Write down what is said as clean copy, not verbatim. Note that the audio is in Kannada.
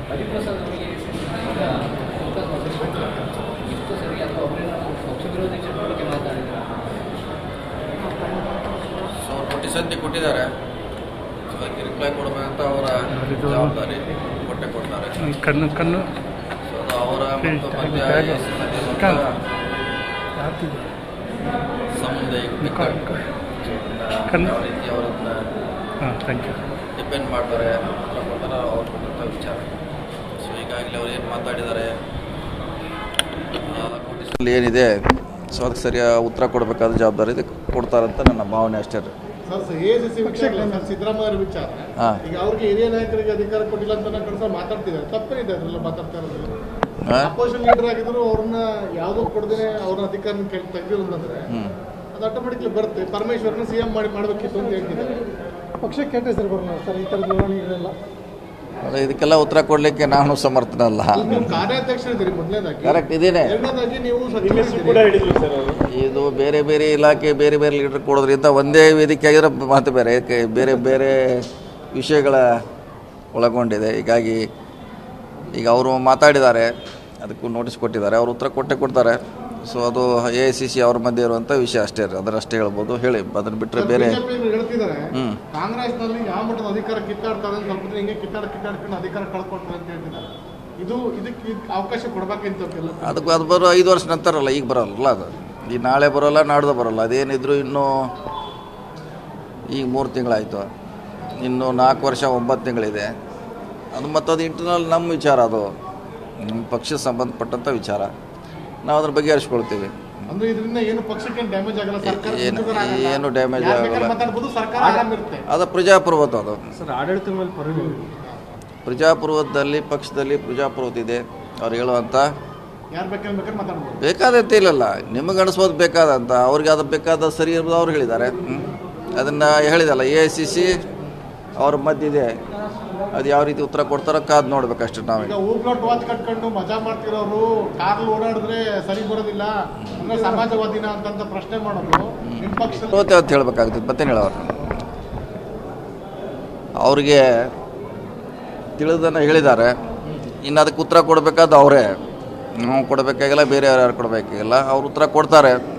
ಹರಿಪ್ರಸಾದ್ ಅವರಿಗೆ ಈಗ ಇಷ್ಟು ಸರಿ ಅಥವಾ ಅವರೇನು ಪಕ್ಷ ವಿರೋಧಿ ಚಟುವಟಿಕೆ ಮಾತಾಡಿದ್ದಾರೆ? ಸೊ ನೋಟಿಸ್ ಅಂತ ಕೊಟ್ಟಿದ್ದಾರೆ. ಸೊ ಅದಕ್ಕೆ ರಿಪ್ಲೈ ಕೊಡಬೇಕಂತ ಅವರ ಜವಾಬ್ದಾರಿ ಕೊಡ್ತಾರೆ. ಕಣ್ಣು ಸೊ ಅದು ಅವರ ಮತ್ತು ಸಾಮುದಾಯಿಕ ಯಾವ ರೀತಿ ಅವರನ್ನ ಡಿಪೆಂಡ್ ಮಾಡ್ತಾರೆ ಅವ್ರು ಕೊಟ್ಟಂಥ ವಿಚಾರ. ಸೊ ಈಗಾಗಲೇ ಅವ್ರು ಏನು ಮಾತಾಡಿದ್ದಾರೆ ನೋಟಿಸಲ್ಲಿ ಏನಿದೆ, ಸೊ ಅದಕ್ಕೆ ಸರಿಯಾದ ಉತ್ತರ ಕೊಡಬೇಕಾದ ಜವಾಬ್ದಾರಿ ಇದೆ, ಕೊಡ್ತಾರಂತ ನನ್ನ ಭಾವನೆ ಅಷ್ಟೇ. ಸಿದ್ದರಾಮಯ್ಯ ವಿಚಾರ ಈಗ ಅವ್ರಿಗೆ ಹಿರಿಯ ನಾಯಕರಿಗೆ ಅಧಿಕಾರ ಕೊಟ್ಟಿಲ್ಲ ಅಂತ ಮಾತಾಡ್ತಿದ್ದಾರೆ. ತಪ್ಪೇನಿದೆ ಅದೆಲ್ಲ ಮಾತಾಡ್ತಾ ಇರೋದು. ಅಪೋಸಿಷನ್ ಲೀಡರ್ ಆಗಿದ್ರು ಅವ್ರನ್ನ ಯಾವುದೋ ಕೊಡದೇನೆ ಅವ್ರ ಅಧಿಕಾರ ತೆಗೆದಿರೋದಂದ್ರೆ ಅದು ಆಟೋಮೆಟಿಕ್ಲಿ ಬರುತ್ತೆ. ಪರಮೇಶ್ವರನ ಸಿಎಂ ಮಾಡಬೇಕಿತ್ತು ಅಂತ ಹೇಳ್ತಿದ್ದಾರೆ. ಪಕ್ಷಕ್ಕೆ ಕೆಟ್ಟ ಹೆಸರು ಬರೋಲ್ಲ ಸರ್ ಈ ಥರದ ಬೆಳವಣಿಗೆಗಳೆಲ್ಲ. ಅದೇ ಇದಕ್ಕೆಲ್ಲ ಉತ್ತರ ಕೊಡಲಿಕ್ಕೆ ನಾನು ಸಮರ್ಥನಲ್ಲ. ಕಾರ್ಯಾಧ್ಯಕ್ಷರಿದ್ದೀರಿ ಮೊದಲನೇದಾಗಿ. ಕರೆಕ್ಟ್ ಇದೇನೆ. ಎರಡನೇದಾಗಿ ನೀವು ಇದು ಬೇರೆ ಬೇರೆ ಇಲಾಖೆ ಬೇರೆ ಬೇರೆ ಲೀಡರ್ ಕೊಡೋದ್ರಿಂದ ಒಂದೇ ವೇದಿಕೆ ಆಗಿರೋ ಮಾತು ಬೇರೆ, ಬೇರೆ ಬೇರೆ ವಿಷಯಗಳ ಒಳಗೊಂಡಿದೆ. ಹೀಗಾಗಿ ಈಗ ಅವರು ಮಾತಾಡಿದ್ದಾರೆ, ಅದಕ್ಕೂ ನೋಟಿಸ್ ಕೊಟ್ಟಿದ್ದಾರೆ, ಅವರು ಉತ್ತರ ಕೊಡ್ತಾರೆ. ಸೊ ಅದು AICC ಅವ್ರ ಮಧ್ಯೆ ಇರುವಂಥ ವಿಷಯ ಅಷ್ಟೇ, ಅದರಷ್ಟೇ ಹೇಳ್ಬೋದು. ಹೇಳಿ, ಅದನ್ನು ಬಿಟ್ಟರೆ ಬೇರೆ ಹೇಳ್ತಿದ್ದಾರೆ. ಕಾಂಗ್ರೆಸ್ನಲ್ಲಿ ಯಾವ ಮಟ್ಟದ ಅಧಿಕಾರ ಕಿತ್ತಾಡ್ತಾರೆ, ಸ್ವಲ್ಪ ಹಿಂಗೆ ಕಿತ್ತಾಡ್ಕೊಂಡು ಅಧಿಕಾರ ಕಳ್ಕೊಡ್ತಾರೆ ಅಂತ ಹೇಳ್ತಿದ್ದಾರೆ. ಇದಕ್ಕೆ ಅವಕಾಶ ಕೊಡ್ಬೇಕಂತ ಅದಕ್ಕೆ ಅದು ಬರೋ 5 ವರ್ಷ ನಂತರಲ್ಲ, ಈಗ ಬರೋಲ್ಲ. ಅದು ಈಗ ನಾಳೆ ಬರೋಲ್ಲ, ನಾಡ್ದು ಬರೋಲ್ಲ. ಅದೇನಿದ್ರು ಇನ್ನೂ ಈಗ 3 ತಿಂಗಳಾಯಿತು, ಇನ್ನೂ 4 ವರ್ಷ 9 ತಿಂಗಳಿದೆ. ಅದು ಮತ್ತದು ಇಂಟರ್ನಲ್ ನಮ್ಮ ವಿಚಾರ, ಅದು ನಮ್ಮ ಪಕ್ಷಕ್ಕೆ ಸಂಬಂಧಪಟ್ಟಂಥ ವಿಚಾರ. ನಾವು ಅದ್ರ ಬಗ್ಗೆ ಹರಿಸ್ಕೊಳ್ತೀವಿ. ಏನು ಡ್ಯಾಮೇಜ್ ಆಗಲ್ಲ. ಅದು ಪ್ರಜಾಪ್ರಭುತ್ವ. ಅದು ಪ್ರಜಾಪ್ರಭುತ್ವದಲ್ಲಿ ಪಕ್ಷದಲ್ಲಿ ಪ್ರಜಾಪ್ರಭುತ್ವ ಇದೆ. ಅವ್ರು ಹೇಳುವಂಥ ಬೇಕಾದಂತೆ ಇಲ್ಲಲ್ಲ, ನಿಮಗೆ ಅನಿಸ್ಬೋದು ಬೇಕಾದಂತ, ಅವ್ರಿಗೆ ಅದು ಬೇಕಾದ ಸರಿ ಇರೋದು ಅವ್ರು ಹೇಳಿದ್ದಾರೆ. ಅದನ್ನು ಹೇಳಿದಲ್ಲ, AICC ಅವ್ರ ಮಧ್ಯೆ ಅದು ಯಾವ ರೀತಿ ಉತ್ತರ ಕೊಡ್ತಾರೋ ಕಾದು ನೋಡ್ಬೇಕಷ್ಟೇ. ನಾವು ವಾಚ್ ಕಟ್ಕೊಂಡು ಮಜಾ ಮಾಡ್ತಿರೋರು ಕಾರ್ ಓಡಾಡಿದ್ರೆ ಸರಿ ಬರೋದಿಲ್ಲ, ಸಮಾಜವಾದಿನ ಅಂತ ಪ್ರಶ್ನೆ ಮಾಡೋದು ನಿಮ್ಮ ಪಕ್ಷ ಅಂತ ಹೇಳ್ಬೇಕಾಗ್ತದೆ. ಮತ್ತೇನು ಹೇಳೋರು, ಅವ್ರಿಗೆ ತಿಳಿದನ್ನು ಹೇಳಿದ್ದಾರೆ. ಇನ್ನು ಅದಕ್ಕೆ ಉತ್ತರ ಕೊಡಬೇಕಾದ ಅವರೇ, ನಾವು ಕೊಡಬೇಕಾಗಿಲ್ಲ, ಬೇರೆ ಯಾರು ಕೊಡಬೇಕಾಗಿಲ್ಲ. ಅವ್ರು ಉತ್ತರ ಕೊಡ್ತಾರೆ.